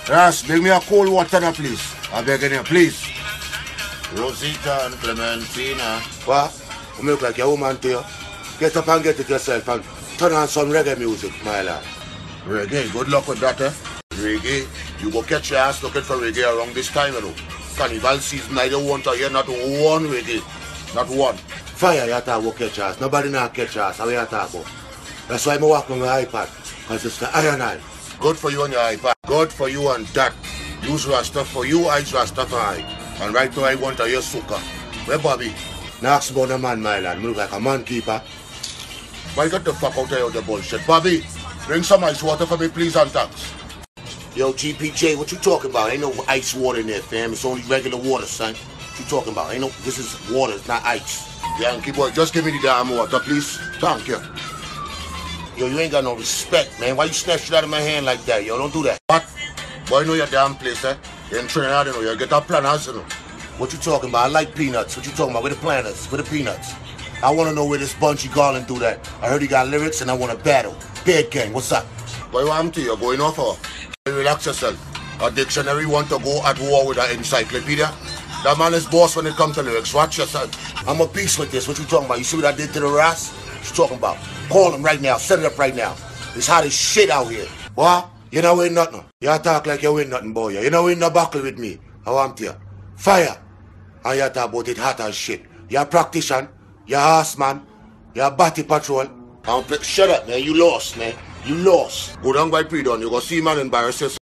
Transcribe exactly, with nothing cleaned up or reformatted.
Ras, bring me a cold water now, please. I beg you, please. Rosita and Clementina. What? You look like a woman to you. Get up and get it yourself and turn on some reggae music, my lad. Reggae, good luck with that, eh? Reggae, you go catch your ass looking for reggae around this time, you know. Carnival season, I don't want to hear not one reggae. Not one. Fire, you talk about catch ass. Nobody now catch ass. How you talk about? That's why I walk on my iPad. Because it's the iron eye. Good for you and your iPad. Good for you and that. Use Rasta for you, I Rastafari. And right now I want to hear Suka. Where Bobby? Now ask about the man, my lad. Me look like a man keeper. Why get the fuck out of here with the bullshit? Bobby, bring some ice water for me, please, and thanks. Yo, G P J, what you talking about? Ain't no ice water in there, fam. It's only regular water, son. What you talking about? Ain't no, this is water, it's not ice. Yankee boy, just give me the damn water, please. Thank you. Yo, you ain't got no respect, man. Why you snatch it out of my hand like that? Yo, don't do that. What? Boy, know your damn place, eh? You're in Trinidad, you know. You get a planners, you know. What you talking about? I like peanuts. What you talking about? Where the planners? Where the peanuts? I want to know where this Bunchy Garland do that. I heard he got lyrics and I want to battle. Bad gang, what's up? Boy, what am to you? Going off for? Relax yourself. A dictionary want to go at war with an encyclopedia? That man is boss when it comes to lyrics. Watch yourself. I'm a beast with this. What you talking about? You see what I did to the Ras? What you talking about? Call him right now. Set it up right now. It's hot as shit out here. What? You know ain't nothing. You talk like you ain't nothing, boy. You know ain't no buckle with me. How am you? Fire. And you talk about it hot as shit. You're a practitioner. You're a horseman. You're a body patrol. Shut up, man. You lost, man. You lost. Go down by pre-dawn. You go see man embarrass yourself.